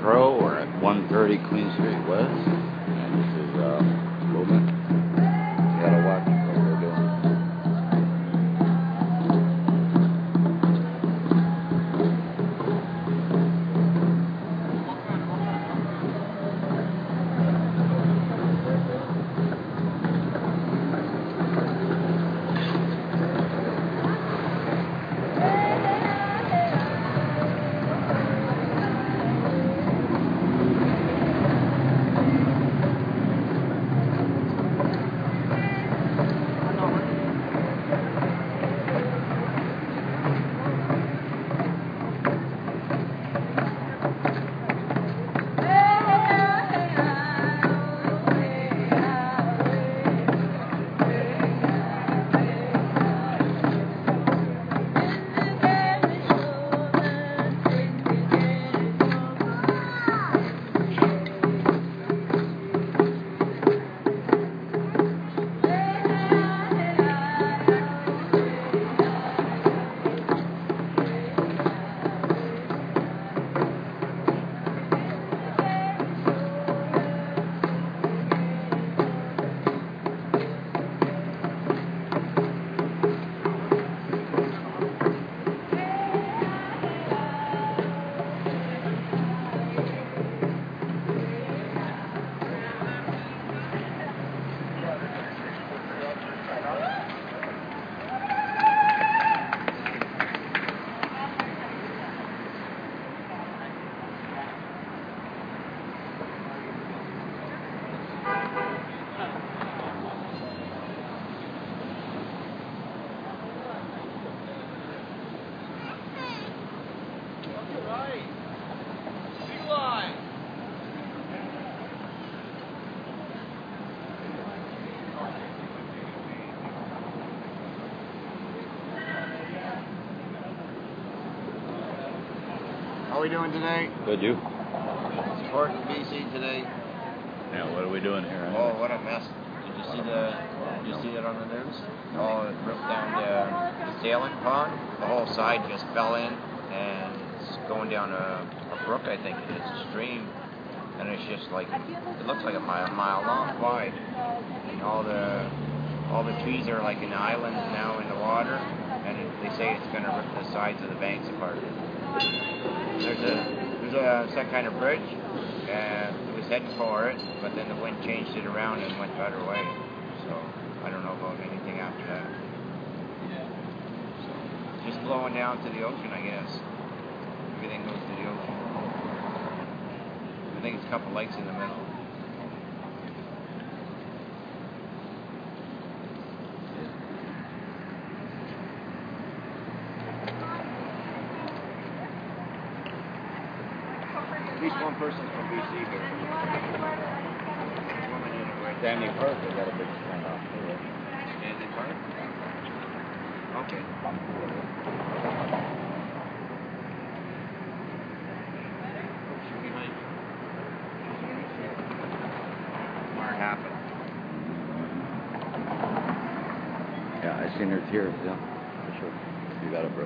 Pro. We're at 130 Queen Street West, and this is movement. You gotta watch what we're doing. How are we doing today? Good, you? Supporting BC today. Yeah, what are we doing here? Anyway? Oh, what a mess! Did you see that on the news? Oh, it ripped down the sailing pond. The whole side just fell in, and it's going down a brook, I think it is, a stream, and it's just like it looks like a mile long, wide, and all the trees are like in islands now in the water, and they say it's going to rip the sides of the banks apart. There's some kind of bridge, and it was heading for it, but then the wind changed it around and went the other way. So I don't know about anything after that. So just blowing down to the ocean, I guess. Everything goes to the ocean. I think it's a couple lakes in the middle. At least one person's from BC here. Woman in it right there. Stanley Park, they got a big standoff here. Stanley Park? Okay. Where it happened. Yeah, I seen her tears, yeah, for sure. You got it, bro.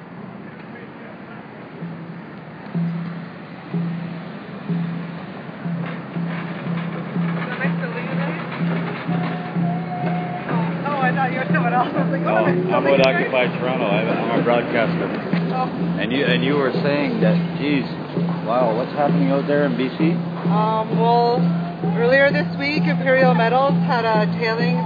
I thought you were someone else. I was like, no, I'm with Occupy Toronto. I'm a broadcaster. Oh. And you were saying that, geez, wow, what's happening out there in BC? Well, earlier this week, Imperial Metals had a tailings,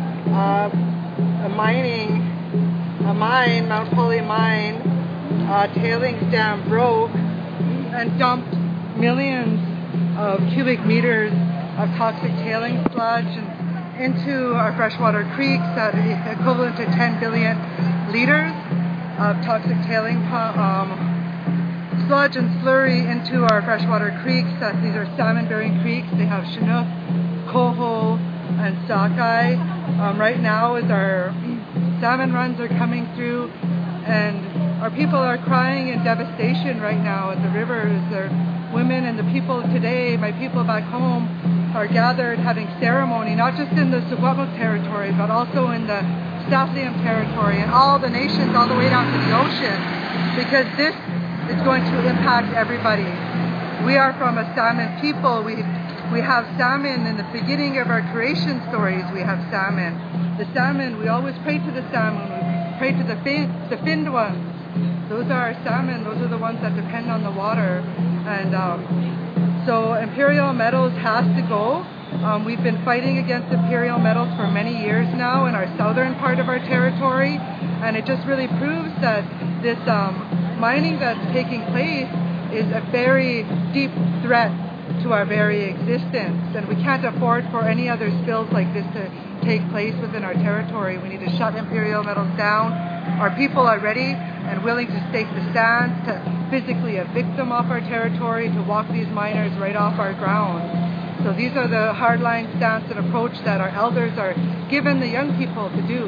a mine, Mount Holly mine, tailings dam broke and dumped millions of cubic meters of toxic tailings sludge into our freshwater creeks, that equivalent to 10 billion liters of toxic tailing sludge and slurry into our freshwater creeks. These are salmon-bearing creeks. They have Chinook, Coho, and Sockeye. Right now, as our salmon runs are coming through, and our people are crying in devastation right now at the rivers. Their women and the people today, my people back home, are gathered having ceremony, not just in the Secwepemc territory, but also in the St'át'imc territory and all the nations all the way down to the ocean, because this is going to impact everybody. We are from a salmon people. We have salmon in the beginning of our creation stories. We have salmon. The salmon, we always pray to the salmon. We pray to the finned ones. Those are our salmon. Those are the ones that depend on the water. And so Imperial Metals has to go. We've been fighting against Imperial Metals for many years now in our southern part of our territory. And it just really proves that this mining that's taking place is a very deep threat to our very existence, and we can't afford for any other spills like this to take place within our territory. We need to shut Imperial Metals down. Our people are ready and willing to take the stand to physically evict them off our territory, to walk these miners right off our ground. So these are the hardline stance and approach that our elders are given the young people to do.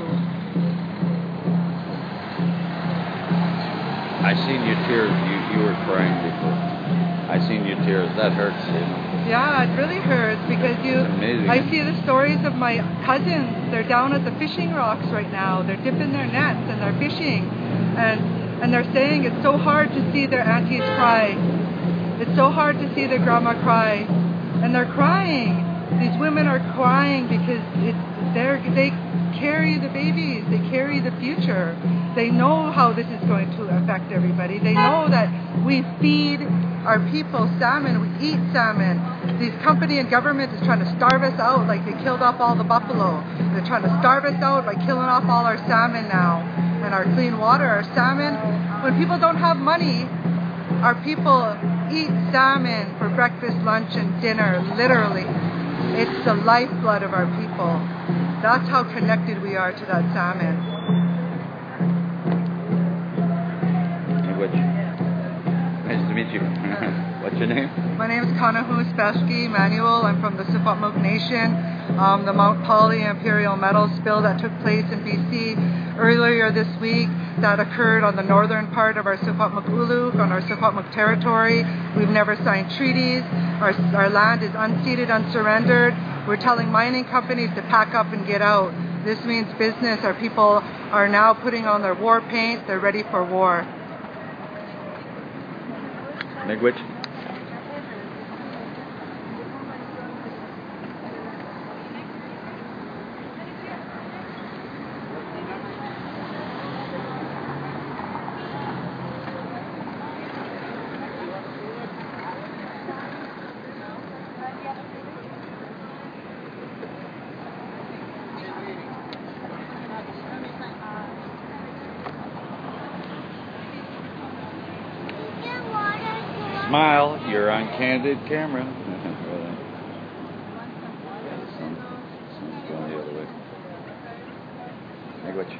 I seen your tears. You were crying before. I seen your tears. That hurts, you know. Yeah, it really hurts because I see the stories of my cousins. They're down at the fishing rocks right now. They're dipping their nets and they're fishing, and they're saying it's so hard to see their aunties cry. It's so hard to see their grandma cry, and they're crying. These women are crying because they carry the babies. They carry the future. They know how this is going to affect everybody. They know that we feed our people salmon. We eat salmon. These company and government is trying to starve us out like they killed off all the buffalo. They're trying to starve us out by killing off all our salmon now and our clean water, our salmon. When people don't have money, our people eat salmon for breakfast, lunch, and dinner, literally. It's the lifeblood of our people. That's how connected we are to that salmon. Nice to meet you. What's your name? My name is Kanahas Freedom Manuel. I'm from the Secwepemc Nation. The Mount Poly Imperial Metals spill that took place in BC earlier this week, that occurred on the northern part of our Secwepemc Uluk, on our Secwepemc territory. We've never signed treaties. Our land is unceded, unsurrendered. We're telling mining companies to pack up and get out. This means business. Our people are now putting on their war paint. They're ready for war. Language. Smile, you're on candid camera. Sun's going the other way. Language.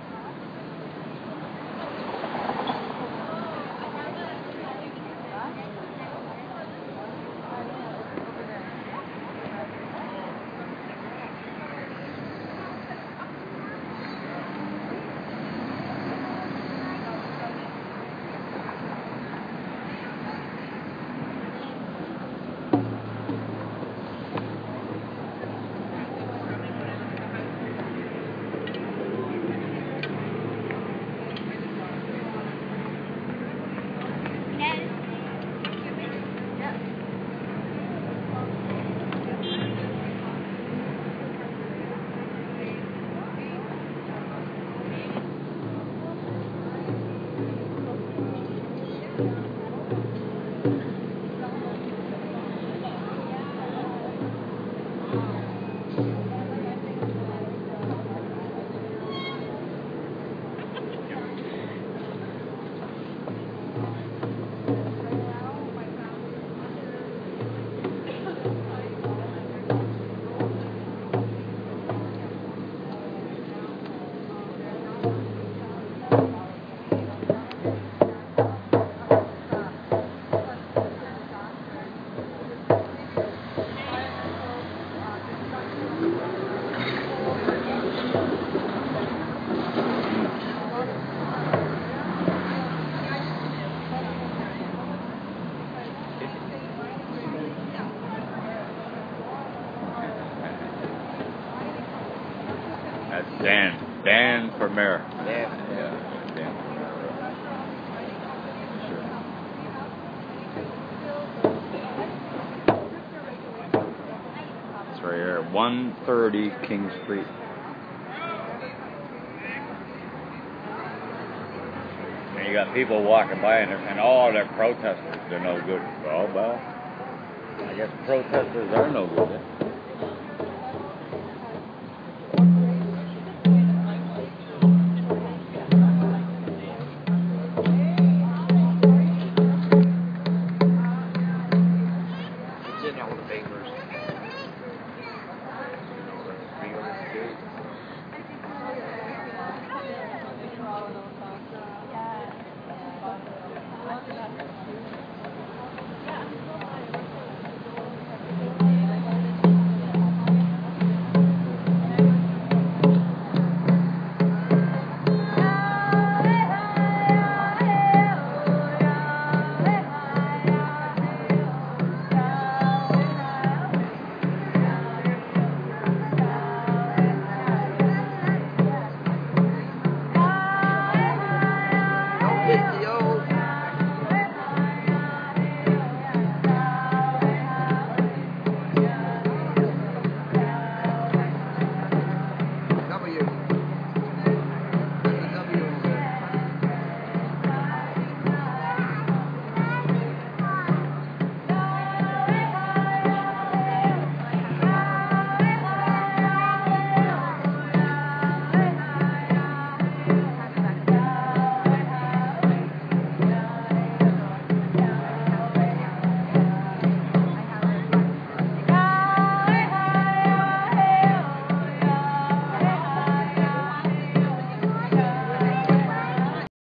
Dan for mayor. Yeah. Dan for mayor. Sure. 130 King Street. And you got people walking by and all they're protesters. They're no good. Well, I guess protesters are no good.